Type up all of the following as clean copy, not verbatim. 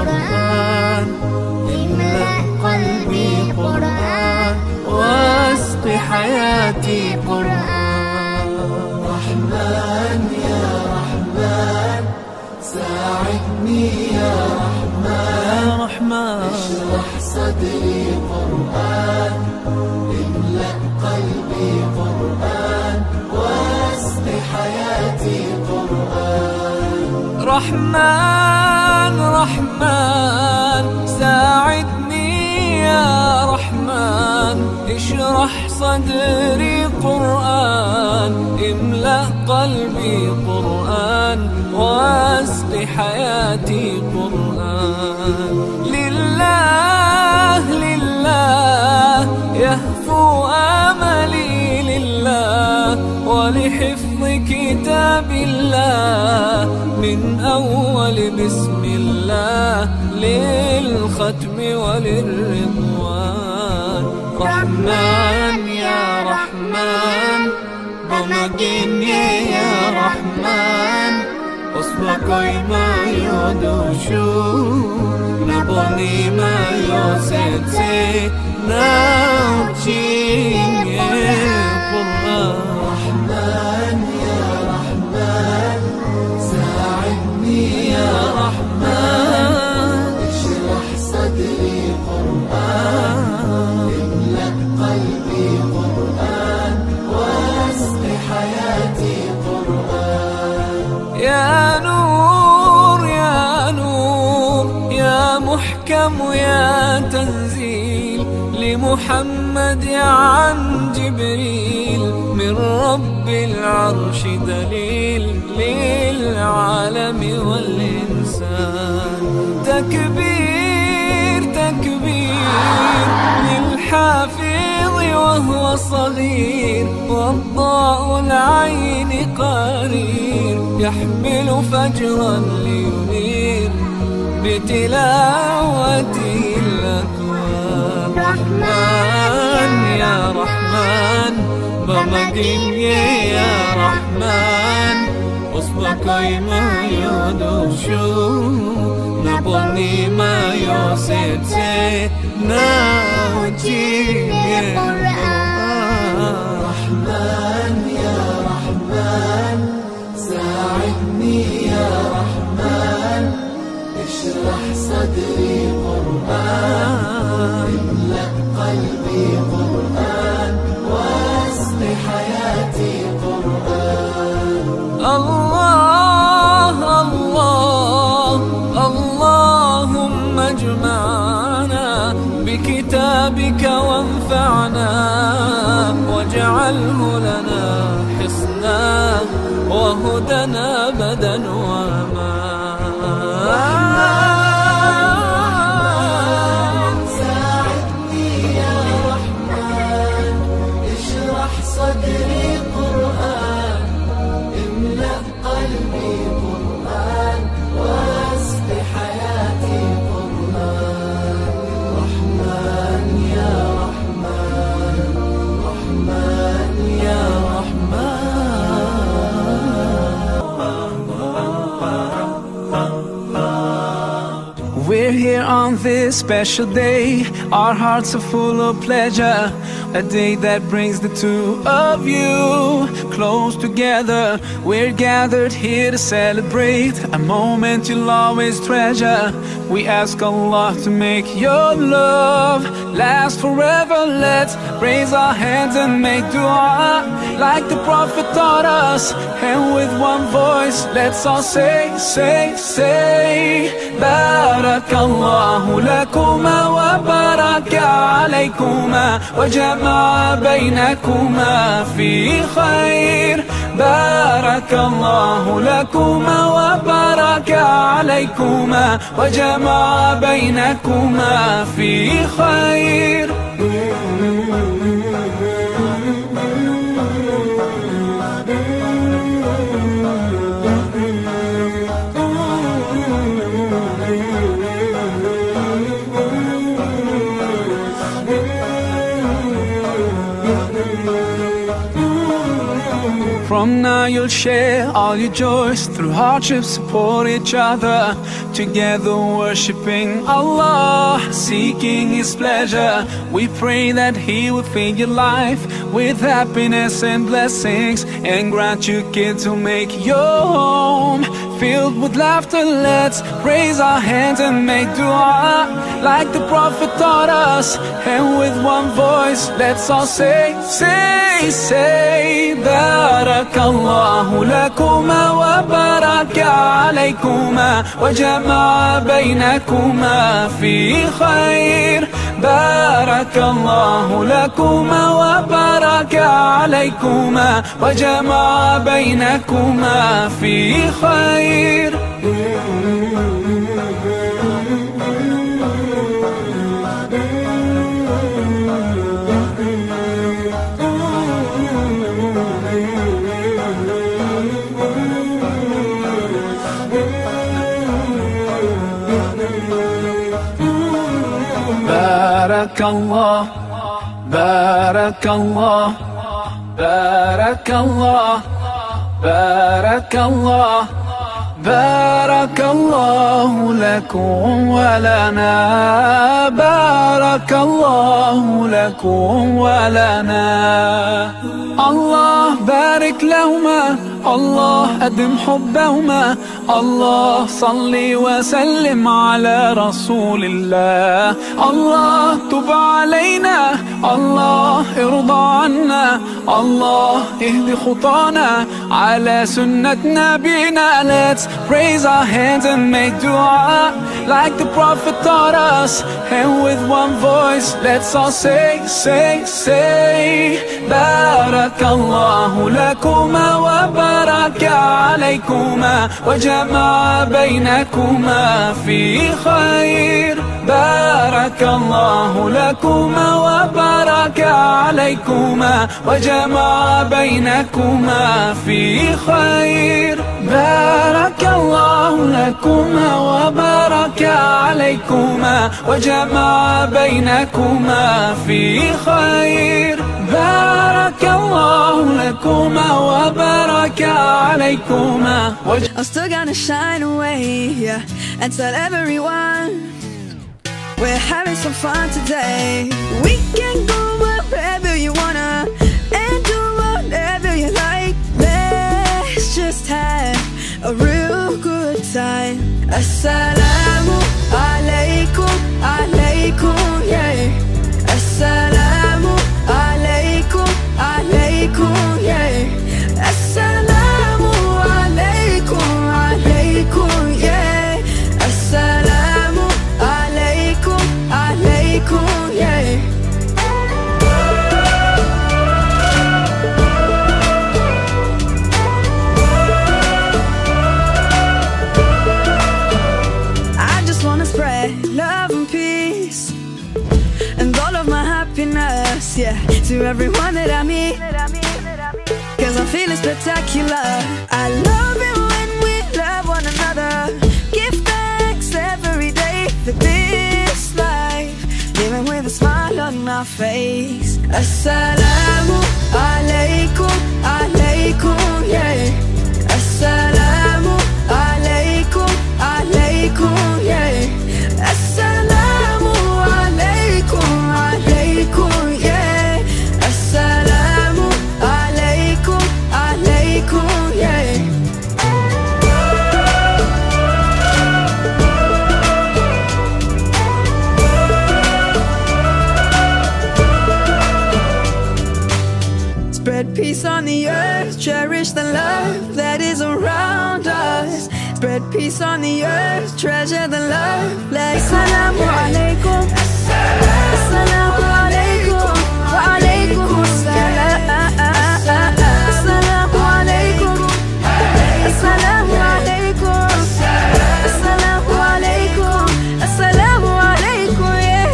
قرآن، املأ قلبي قرآن، واسق حياتي قرآن. رحمن يا رحمن ساعدني يا رحمن، اشرح صدري قرآن، املأ قلبي قرآن، واسق حياتي قرآن. رحمن رحمن ساعدني يا رحمن، اشرح صدري قرآن، املأ قلبي قرآن، واسق حياتي قرآن. لله لله يهفو آملي لله، ولحفظ كتاب الله من أول بسم الله للختم وللرضوان. رحمن يا رحمن بمجيني يا رحمن، أصبحي ما يدوشو نبني ما يوسيتي ناوتيني قرآن. رحمن يا رحمن ساعدني يا رحمن، اشرح صدري قرآن، املأ قلبي قرآن، واسق حياتي قرآن. يا نور يا نور يا محكم يا تنزيل لمحمد عن جبريل، من رب العرش دليل للعالم والإنسان. تكبير تكبير للحافظ وهو صغير، والضاء العين قرير، يحمل فجرا لينير بتلاوته الأكوان. رحمن يا رحمن بمجيني يا رحمن، أصبحي ما يدوشو نبني ما يوسيتي ناوتيني قرآن. رحمن يا رحمن ساعدني يا رحمن، اشرح صدري قرآن، املأ قلبي قرآن، واسق حياتي قرآن. الله الله اللهم اجمعنا بكتابك وانفعنا، واجعله لنا حصنا وهدنا أبدا وأمان. ساعدني يا رحمن، اشرح صدري قرآن، املأ قلبي قرآن، واسق حياتي قرآن. رحمن يا رحمن، رحمن يا رحمن. We're here on this special day, our hearts are full of pleasure, a day that brings the two of you close together. We're gathered here to celebrate a moment you'll always treasure. We ask Allah to make your love last forever. Let's raise our hands and make dua like the Prophet taught us, and with one voice let's all say Barakallahu lakuma wa baraka alaykuma wa jama'a baynakuma fi khair. Barakallahu lakuma wa baraka alaykuma wa jama'a baynakuma fi khair. From now you'll share all your joys, through hardship support each other. together worshiping Allah, seeking His pleasure. We pray that He will fill your life with happiness and blessings, and grant you kids who make your home filled with laughter. Let's raise our hands and make dua like the Prophet taught us, and with one voice let's all say, Barakallahu lakuma wa baraka alaykuma wa jama'a baynakuma fi khair. Barakallahu lakuma wa baraka alaykuma wa jama'a baynakuma fi khair. Barakallah, Barakallah, Barakallah, Barakallah, Barakallahu lakum wa lana, Barakallahu lakum wa lana. Allah barik lahuma, Allah adim hubbahuma, Allah salli wa sallim ala rasulillah. Allah tub alayna, Allah irda anna, Allah ihdi khutana ala sunnat nabina. Let's raise our hands and make dua like the Prophet taught us, and with one voice let's all say, Barakallahu lakuma wa baraka alaykuma wa jama'a baynakuma fi khair. Barakallahu lakuma wa baraka alaykuma wa jama'a baynakuma fi khair. Barakallahu lakuma wa baraka alaykuma wa jama'a baynakuma fi khair. Barakallahu lakuma wa baraka alaykuma. I'm still gonna shine away, yeah, and tell everyone we're having some fun today. We can go wherever you wanna and do whatever you like. Let's just have a real good time. Assalamu alaikum, alaikum, yeah. Assalamu alaikum, alaikum, yeah. Assalamu alaikum, alaikum, yeah. Assalamu alaikum, alaikum, yeah. I just wanna spread love and peace and all of my happiness, yeah, to everyone that I meet, 'cause I'm feeling spectacular. I love it when we love one another. Give thanks every day for this life, living with a smile on my face. Assalamu alaikum, alaikum, yeah. Assalamu alaikum, alaikum, yeah. Assalamu alaikum, alaikum, yeah. Assalamu alaikum, alaikum, yeah. Spread peace on the earth, cherish the love that is around us. Spread peace on the earth, treasure the love. Assalamu alaikum, assalamu alaikum, wa alaikum assalam. Assalamu alaikum, assalamu alaikum, assalamu alaikum, assalamu alaikum, yeah.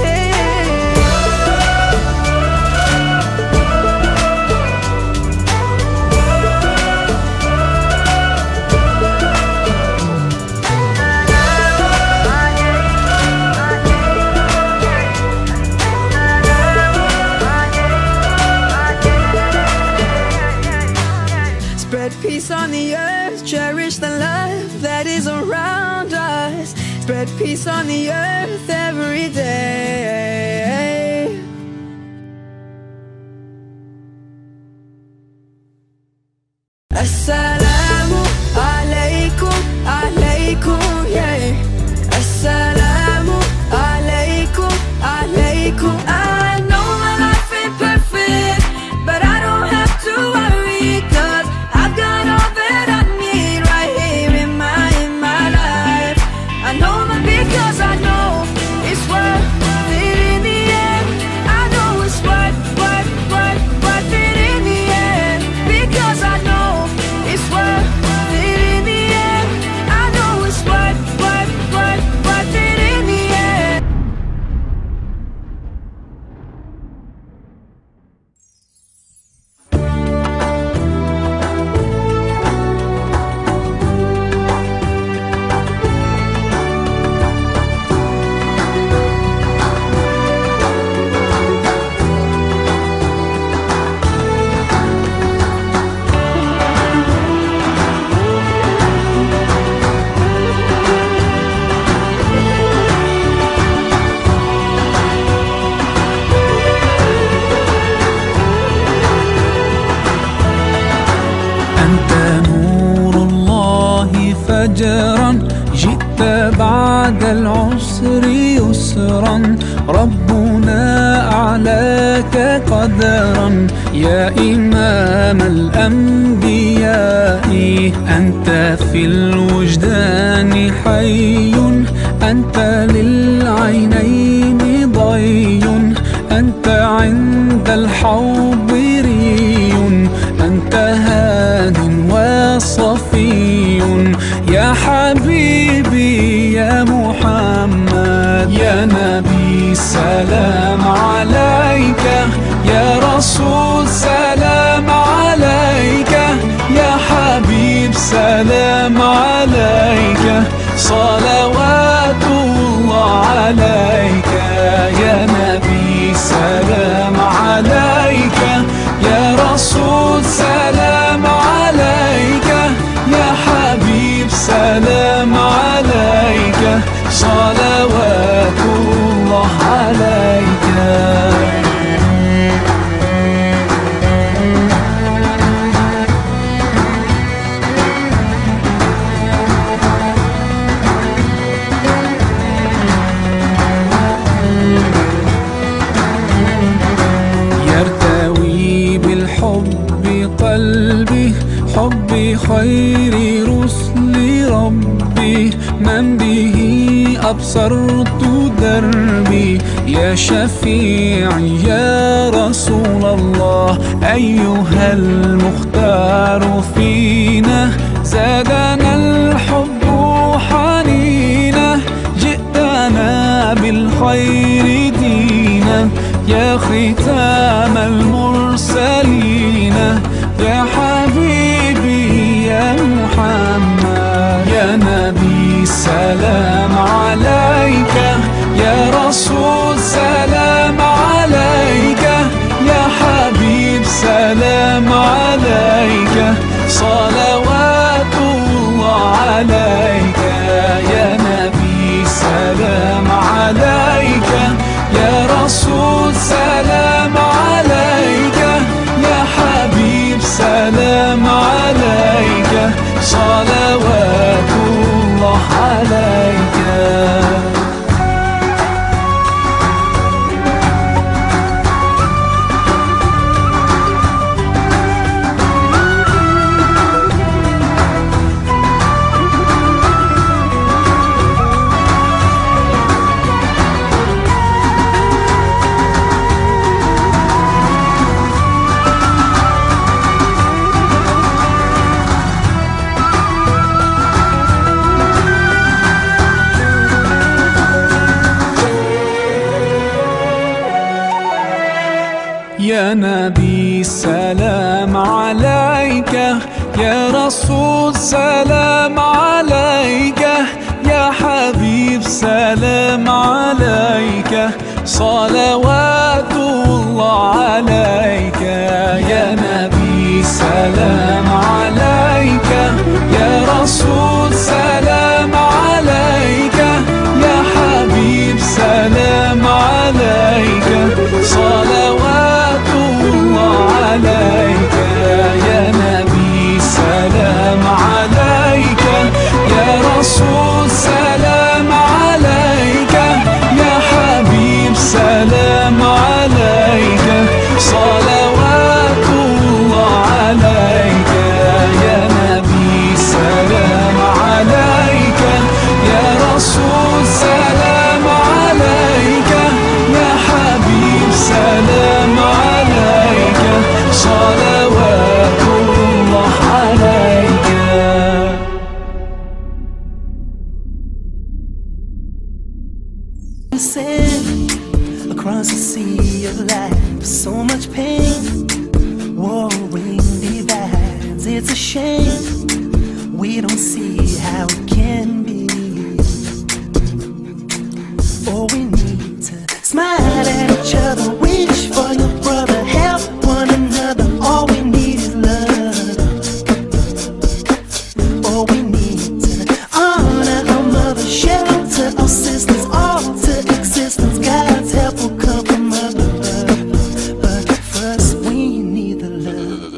peace on the earth every day. Assalamu alaikum, alaikum, yeah. Assalamu alaikum, alaikum. I know my life ain't perfect, but I don't have to worry, 'cause I've got all that I need right here in my life. I know that because I know it's worth it in the end. I know it's worth it in the end. Because I know it's worth it in the end. I know it's worth it in the end. أنت نور الله فجرا، جئت بعد العسر يسرا، ربنا أعلاك قدرا يا إمام الأنبياء. أنت في الوجدان حي، أنت للعينين ضي، أنت عند الحوض ري، أنت هاد وصفي يا حبيبي يا محمد. يا نبي سلام عليك، يا رسول سلام عليك، يا حبيب سلام عليك، صلوات الله عليك. يا نبي سلام عليك، يا رسول سلام عليك، يا حبيب سلام عليك، صلوات الله عليك. يرتوي بالحب قلبي، حب خير رسل ربي، من به أبصرت دربي. يا شفيعي يا رسول الله، أيها المختار فينا، زادنا الحب حنينا، جئتنا بالخير دينا، يا ختام المرسلين، يا حبيبي يا محمد. يا نبي سلام عليك، يا رسول سلام عليك، يا حبيب سلام عليك، صلوات الله عليك. يا نبي سلام عليك، يا رسول سلام عليك، يا حبيب سلام عليك، صلوات الله عليك. يا نبي سلام عليك، يا رسول سلام عليك، يا حبيب سلام عليك، صلوات الله عليك. يا نبي سلام عليك، يا رسول سلام عليك، يا Across the sea of life, so much pain, warring divides. It's a shame we don't see how it can be. Oh, we need to smile at each other, wish for your brother, help one another. All we need is love. Oh, we need to honor our mother, shelter our sisters, all to existence. God's help will come from above, but first we need the love.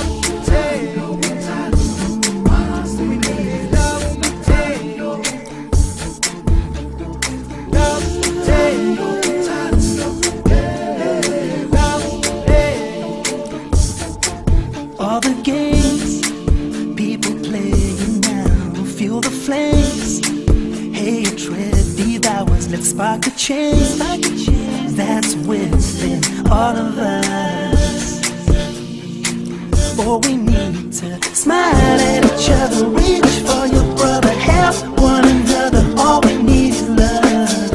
All the games people playing now, feel the flames. Hatred devours, let's spark a change that's within all of us. Oh, we need to smile at each other, reach for your brother, help one another. All we need is love.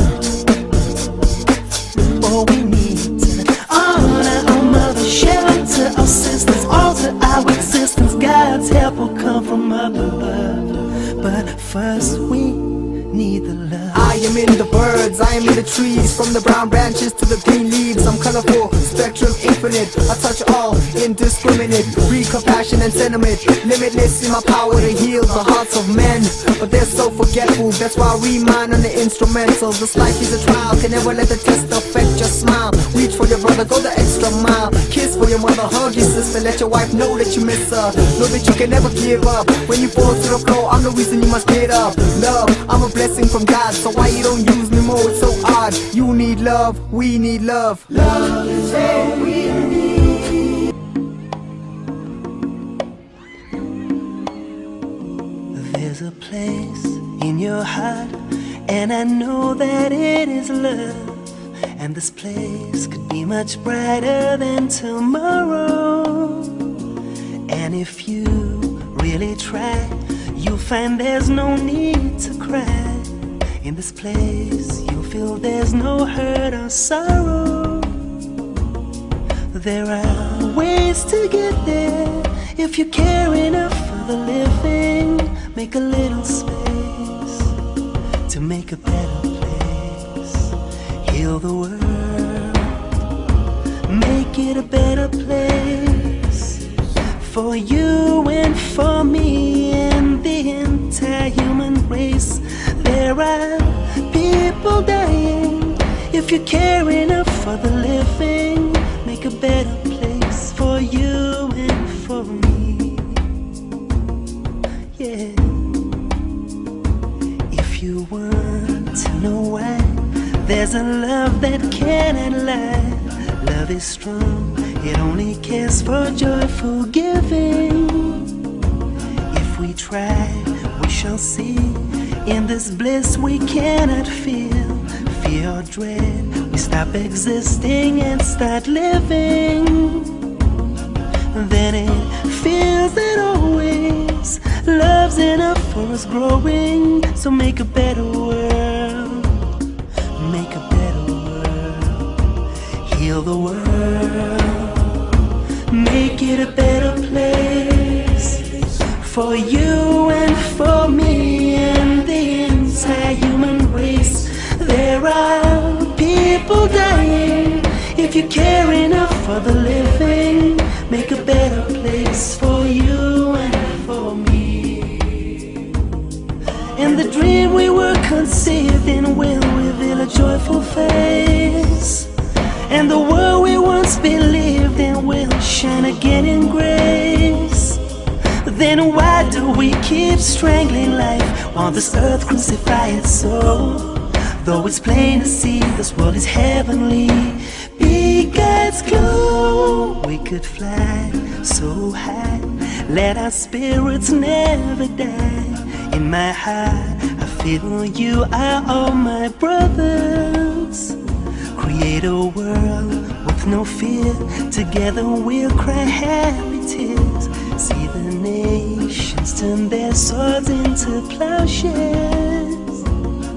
Oh, we need to honor our mother, shelter our sisters, alter our existence. God's help will come from above, but first we need the love. I am in the birds, I am in the trees, from the brown branches to the green leaves. I'm colorful, spectrum infinite, I touch all, indiscriminate. Breed compassion and sentiment, limitless in my power to heal the hearts of men. But they're so forgetful, that's why I remind on the instrumental. This life is a trial, can never let the test affect your smile. Reach for your brother, go the extra mile. Kiss for your mother, hug your sister, let your wife know that you miss her. Know that you can never give up. When you fall to the floor, I'm the reason you must get up. Love, I'm a blessing from God, so why you don't use me more? It's so odd. You need love, we need love. Love is all we need. There's a place in your heart, and I know that it is love. And this place could be much brighter than tomorrow. And if you really try, you'll find there's no need to cry. In this place, you'll feel there's no hurt or sorrow. There are ways to get there. If you care enough for the living, make a little space to make a better place. Heal the world, make it a better place for you and for me and the entire human race. There are people dying. If you care enough for the living, make a better place for you and for me. Yeah. If you want to know why, there's a love that cannot lie. Love is strong, it only cares for joyful giving. If we try, we shall see. In this bliss we cannot feel fear or dread. We stop existing and start living. Then it feels that always love's enough for us growing. So make a better world, make a better world. Heal the world, make it a better place for you and for me and the entire human race. There are people dying. If you care enough for the living, make a better place for you and for me. And the dream we were conceived in will reveal a joyful face. And the world we once believed in will shine again in grace. Then why do we keep strangling life while this earth crucifies its soul? Though it's plain to see this world is heavenly, be God's glow. We could fly so high, let our spirits never die. In my heart I feel you are all my brothers. Create a world with no fear, together we'll cry happy tears. See the nations turn their swords into plowshares.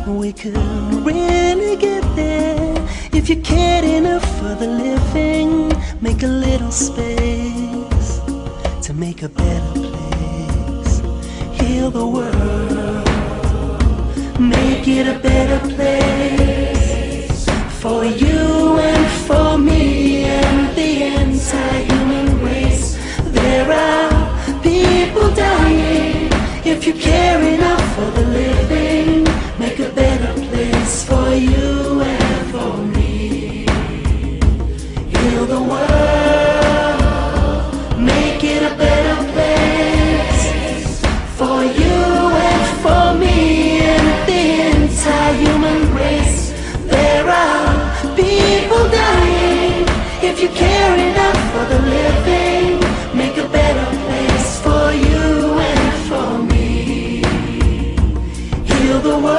We could really get there if you cared enough for the living. Make a little space to make a better place. Heal the world, make it a better place for you and for me and the entire human race. There are people dying. If you care enough for the living, make a better place for you and for me. Heal the world, make it a better place for you and for me and the entire human race. There are people dying. If you care enough for the living, make a better place for you and for me. Heal the world,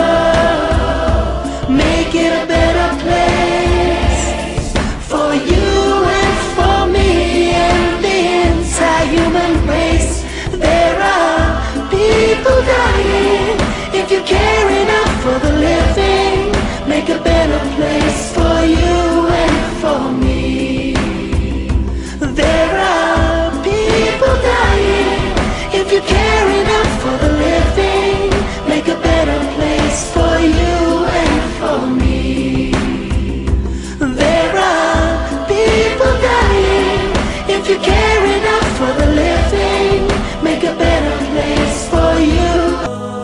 make it a better place for you and for me and the entire human race. There are people dying. If you care enough for the living, make a better place for you and for me. There are people dying. If you care enough for the living, make a better place for you and for me. There are people dying. If you care enough for the living, make a better place for you.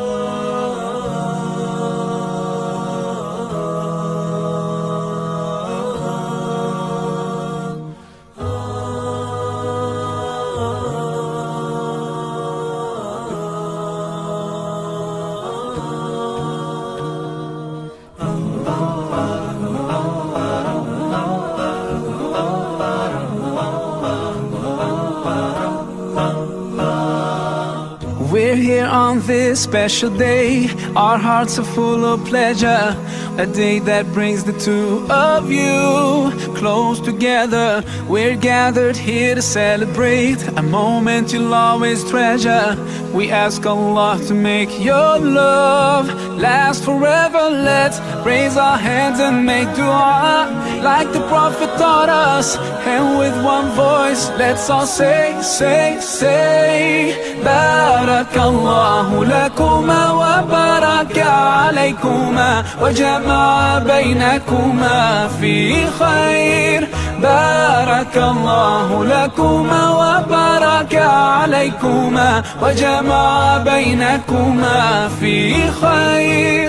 We're here on this special day. Our hearts are full of pleasure. A day that brings the two of you close together. We're gathered here to celebrate a moment you'll always treasure. We ask Allah to make your love last forever. Let's raise our hands and make dua like the Prophet taught us. And with one voice, let's all say, say, say, Barakallahu lakuma wa baraka alaykuma wa jama'a baynakuma fi khair. Barakallahu lakuma wa baraka alaykuma wa jama'a baynakuma fi khair.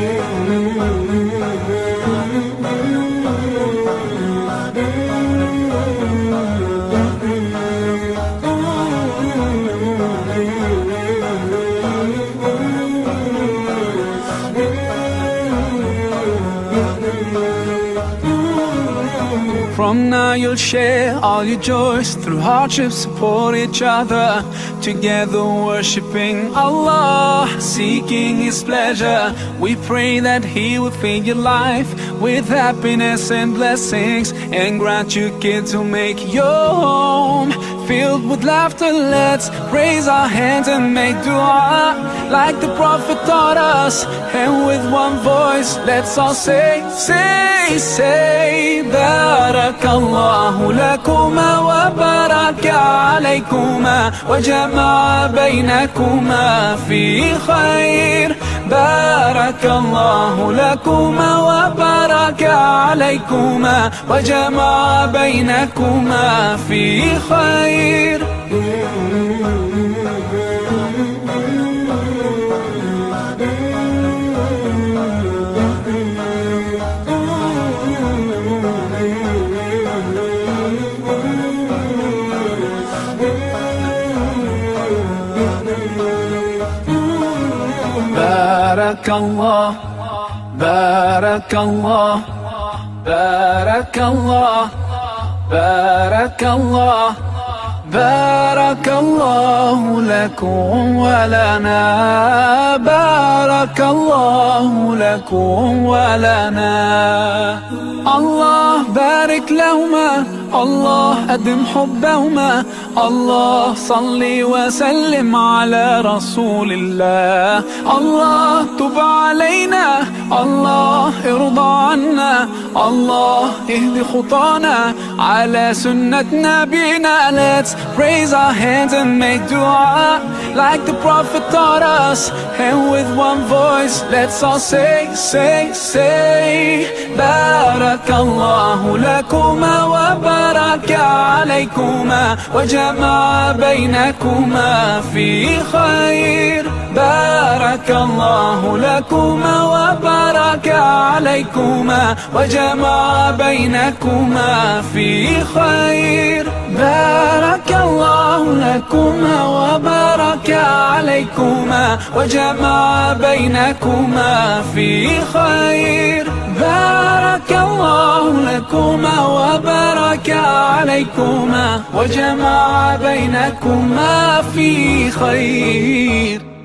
From now you'll share all your joys. Through hardship support each other. Together worshiping Allah, seeking His pleasure. We pray that He will fill your life with happiness and blessings, and grant you kids who make your home filled with laughter. Let's raise our hands and make dua like the Prophet taught us. And with one voice, let's all say, say, say, Barakallahu lakuma wa baraka alaykuma wa jama'a baynakuma fi khair. Barakallahu lakuma wa baraka alaykuma wa jama'a baynakuma fi khair. Barakallah, Barakallah, Barakallah, Barakallah, Barakallahu lakum wa lana, Barakallahu lakum wa lana. Allah barik lahuma الله أدم حبهما. الله صلي وسلم على رسول الله. الله تب علينا، الله ارضى عنا، الله اهد خطانا على سنة نبينا. Let's raise our hands and make dua like the Prophet taught us, and with one voice let's all say, say, say Barakallahu lakuma wa baraka alaykuma wa jama'a baynakuma fi khair. Barakallahu lakuma wa baraka alaykuma wa jama'a baynakuma fi khair. Barakallahu lakuma wa baraka alaykuma wa jama'a baynakuma fi khair. Barakallahu lakuma wa baraka alaykuma wa jama'a baynakuma fi khair.